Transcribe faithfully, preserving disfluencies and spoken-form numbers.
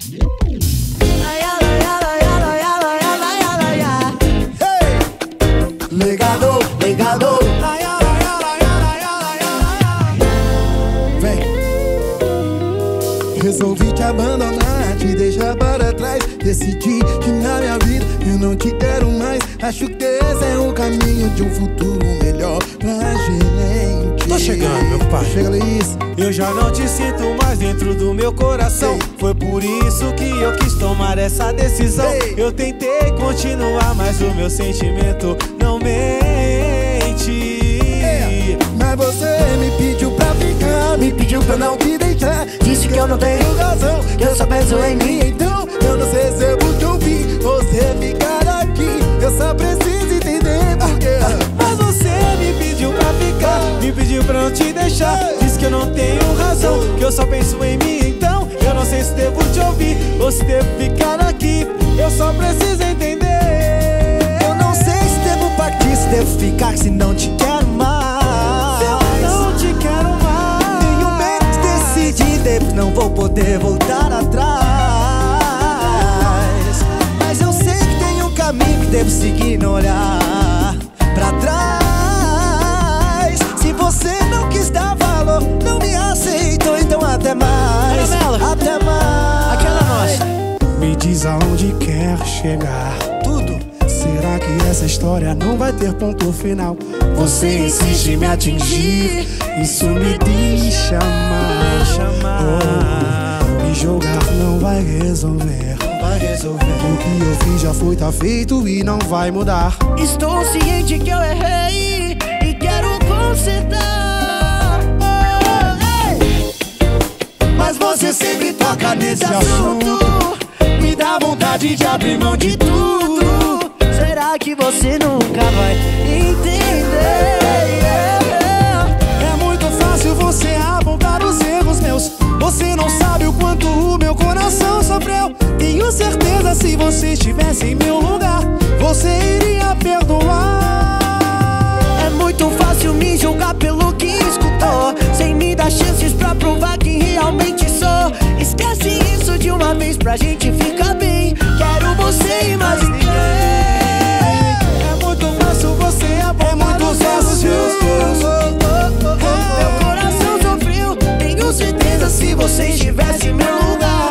Legado, legado. Vem. Resolvi te abandonar, te deixar para trás. Decidi que na minha vida eu não te quero mais. Acho que esse é o caminho de um futuro melhor pra gente. Tô chegando, meu pai. Chega, Luiz. Eu já não te sinto mais dentro do meu coração. Ei. Foi por isso que eu quis tomar essa decisão. Ei. Eu tentei continuar, mas o meu sentimento não mente. Ei. Mas você me pediu pra ficar, me pediu pra não te deixar. Disse que eu não tenho razão, que eu só penso em mim. Então eu não sei se eu vou te ouvir, você ficar aqui. Eu só preciso entender porquê. Mas você me pediu pra ficar, me pediu pra não te deixar. Disse que eu não tenho razão, que eu só penso em mim. Então eu não sei se devo te ouvir ou se devo ficar aqui. Eu só preciso entender. Eu não sei se devo partir, se devo ficar, se não te quero mais. Eu não te quero mais. Tenho medo de decidir, depois não vou poder voltar atrás. Mas eu sei que tem um caminho que devo seguir, não olhar pra trás. Se você não quis dar valor, não me aceitou, então até mais. Até mais. Aquela nossa. Me diz aonde quer chegar. Tudo. Será que essa história não vai ter ponto final? Você insiste em me atingir, isso me deixa mal. Oh, me jogar não vai resolver. Vai resolver. O que eu fiz já foi, tá feito e não vai mudar. Estou ciente que eu errei e quero consertar. Oh, hey. Mas você sempre toca nesse assunto, me dá vontade de abrir mão de tudo. Será que você nunca vai entender? É muito fácil você apontar os erros meus. Você não sabe o quanto o meu coração sofreu. Tenho certeza, se você estivesse em meu lugar, você iria perdoar. É muito fácil me julgar pelo que escutou, sem me dar chances pra provar quem realmente sou. Esquece isso de uma vez pra gente ficar bem. Quero você e mais ninguém. É muito fácil você apontar os erros meus. Meu coração sofreu, tenho certeza, se você estivesse em meu lugar,